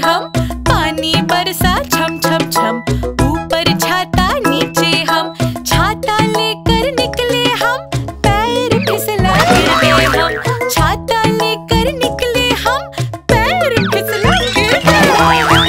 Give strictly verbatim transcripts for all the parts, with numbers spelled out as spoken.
हम, पानी बरसा छम छम छम, ऊपर छाता नीचे हम, छाता लेकर निकले हम, पैर फिसला गिर गए हम, छाता लेकर निकले हम, पैर फिसला गिर गए।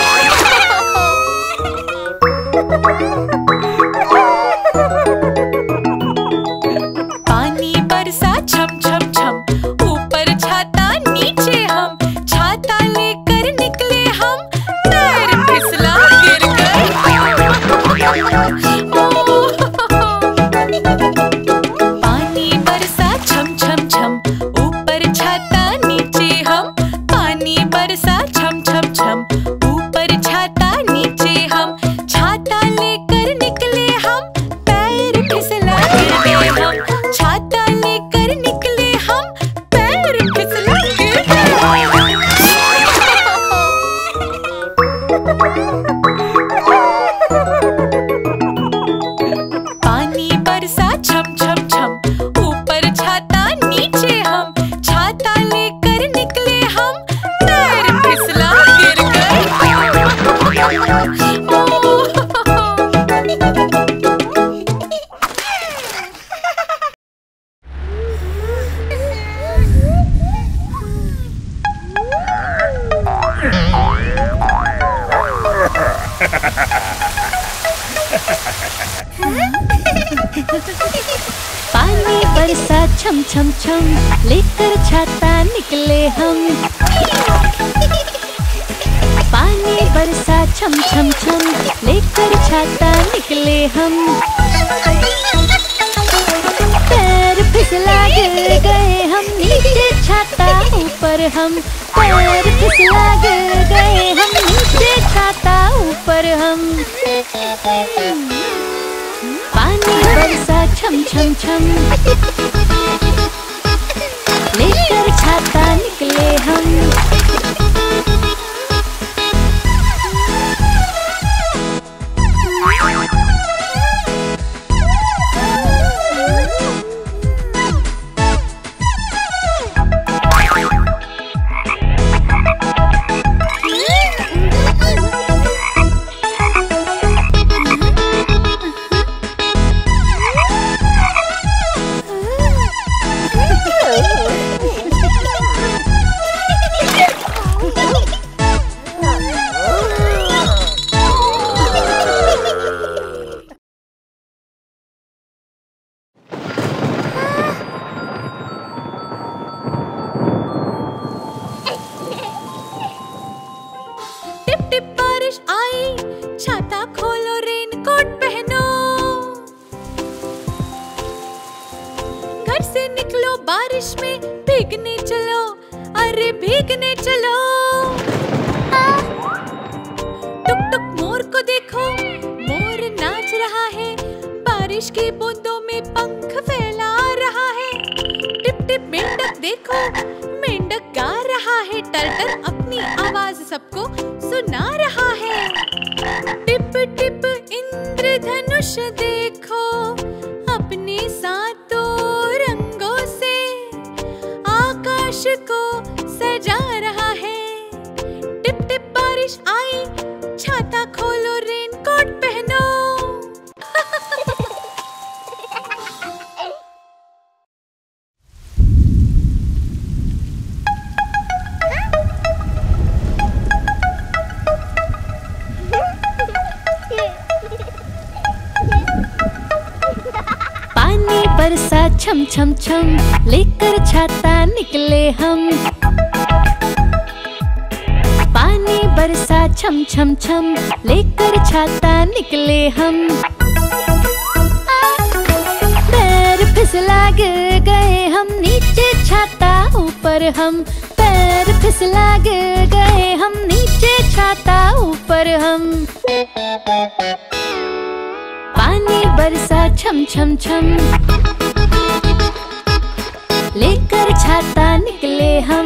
पानी बरसा छम छम छम, ऊपर छाता नीचे हम, छाता लेकर निकले हम, पैर फिसला गिर गए। पानी बरसा छम छम छम, ऊपर छाता नीचे हम, पानी बरसा छम छम छम, ऊपर छाता नीचे हम, छाता लेकर निकले हम, पैर फिसला गिर गए हम, छाता लेकर निकले हम, पैर फिसला गिर गए। पानी बरसा छम छम छम, ऊपर छाता नीचे हम, छाता लेकर निकले हम, पैर फिसला गिर गए। पानी बरसा छम छम छम, लेकर छाता निकले हम, पानी बरसा छम छम छम, लेकर छाता निकले हम, पैर फिसला गिर गए हम, नीचे छाता ऊपर हम, पैर फिसला गिर गए हम, नीचे छाता ऊपर हम। पानी बरसा छम छम छम, लेकर छाता निकले हम, छाता खोलो रेनकोट पहनो, घर से निकलो बारिश में, भीगने चलो, अरे भीगने चलो। टुक टुक मोर को देखो, मोर नाच रहा है, बारिश की बूंदों में पंख फैला रहा है। टिप टिप मेंढक देखो, मेंढक गा रहा है, टर्टल अपनी आवाज सबको सुना रहा है। टिप टिप इंद्रधनुष देखो, अपने सातों रंगों से आकाश को सजा रहा है। टिप टिप बारिश आई, छाता खोलो रेनकोट पहनो। बरसा छम छम छम, लेकर छाता निकले हम, पानी बरसा छम छम छम, लेकर छाता निकले हम, पैर फिसला गिर गए हम, नीचे छाता ऊपर हम, पैर फिसला गिर गए हम, नीचे छाता ऊपर हम। पानी बरसा छम छम छम, लेकर छाता निकले हम,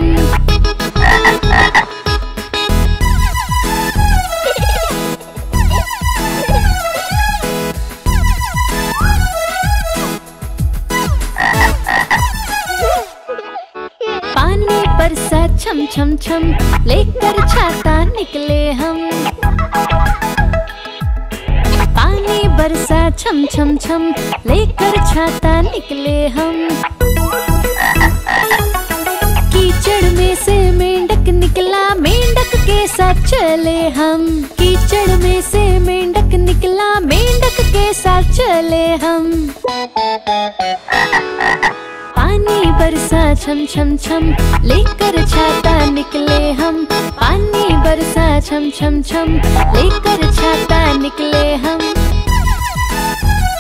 पानी बरसा छम छम छम लेकर छाता निकले हम। पानी बरसा छम छम छम लेकर छाता निकले हम। कीचड़ में से मेंढक निकला, मेंढक के साथ चले हम। कीचड़ में से मेंढक निकला, मेंढक के साथ चले हम। पानी बरसा छम छम छम लेकर छाता निकले हम। पानी बरसा छम छम छम लेकर छाता निकले हम।